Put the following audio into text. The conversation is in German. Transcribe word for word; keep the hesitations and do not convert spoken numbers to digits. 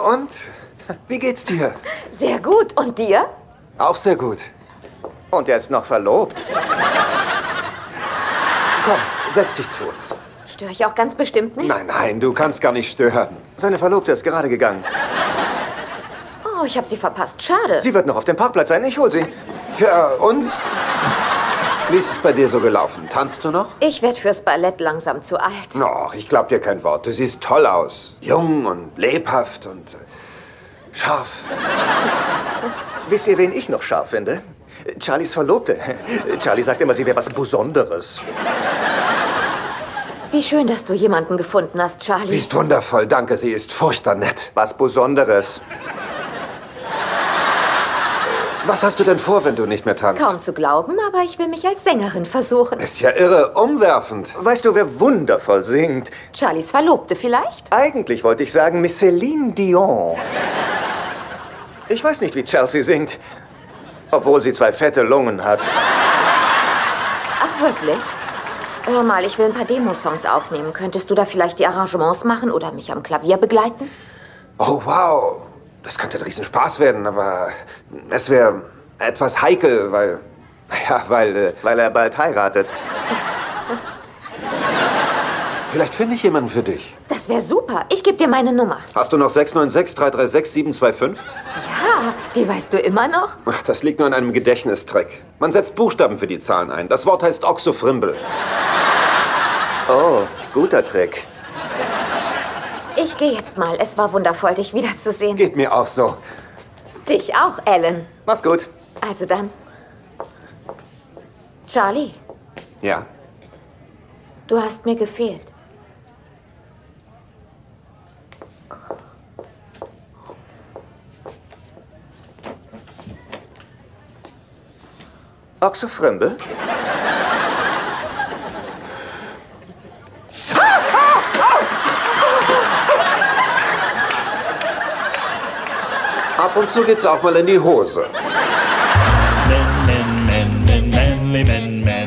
und? Wie geht's dir? Sehr gut. Und dir? Auch sehr gut. Und er ist noch verlobt. Komm, setz dich zu uns. Störe ich auch ganz bestimmt nicht? Nein, nein, du kannst gar nicht stören. Seine Verlobte ist gerade gegangen. Oh, ich habe sie verpasst. Schade. Sie wird noch auf dem Parkplatz sein. Ich hol sie. Tja, und? Wie ist es bei dir so gelaufen? Tanzt du noch? Ich werde fürs Ballett langsam zu alt. Och, ich glaub dir kein Wort. Du siehst toll aus. Jung und lebhaft und äh, scharf. Wisst ihr, wen ich noch scharf finde? Charlies Verlobte. Charlie sagt immer, sie wäre was Besonderes. Wie schön, dass du jemanden gefunden hast, Charlie. Sie ist wundervoll, danke. Sie ist furchtbar nett. Was Besonderes. Was hast du denn vor, wenn du nicht mehr tanzt? Kaum zu glauben, aber ich will mich als Sängerin versuchen. Ist ja irre, umwerfend. Weißt du, wer wundervoll singt? Charlies Verlobte vielleicht? Eigentlich wollte ich sagen Miss Céline Dion. Ich weiß nicht, wie Chelsea singt, obwohl sie zwei fette Lungen hat. Ach, wirklich? Hör mal, ich will ein paar Demosongs aufnehmen. Könntest du da vielleicht die Arrangements machen oder mich am Klavier begleiten? Oh, wow. Das könnte ein Riesenspaß werden, aber es wäre etwas heikel, weil... Ja, weil... Äh, Weil er bald heiratet. Vielleicht finde ich jemanden für dich. Das wäre super. Ich gebe dir meine Nummer. Hast du noch sechs neun sechs, drei drei sechs, sieben zwei fünf? Ja, die weißt du immer noch? Ach, das liegt nur an einem Gedächtnistrick. Man setzt Buchstaben für die Zahlen ein. Das Wort heißt Oxofrimbel. Oh, guter Trick. Ich gehe jetzt mal. Es war wundervoll, dich wiederzusehen. Geht mir auch so. Dich auch, Alan. Mach's gut. Also dann. Charlie, Ja. du hast mir gefehlt. Oxofrimbel? Ab und zu geht's auch mal in die Hose. Men, men, men, men, manly men, men.